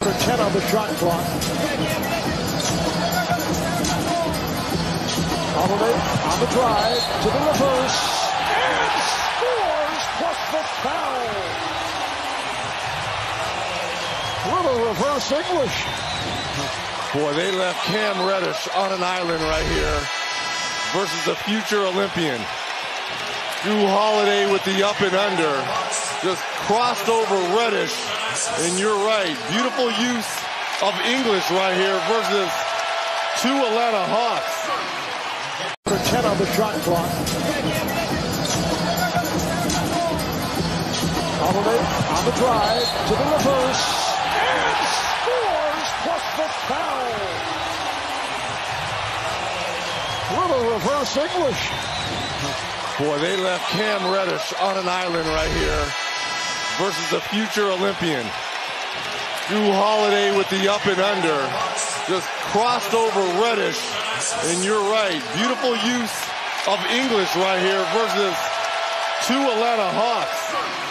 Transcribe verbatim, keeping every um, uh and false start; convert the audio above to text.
ten on the shot clock. Holiday on the drive to the reverse and scores plus the foul. Little reverse English. Boy, they left Cam Reddish on an island right here versus a future Olympian. Drew Holiday with the up and under. Just crossed over Reddish. And you're right. Beautiful use of English right here versus two Atlanta Hawks. ten on the shot clock. Holiday on the drive to the reverse and scores plus the foul. Little reverse English. Boy, they left Cam Reddish on an island right here versus a future Olympian. Drew Holiday with the up and under. Just crossed over Reddish. And you're right. Beautiful use of English right here versus two Atlanta Hawks.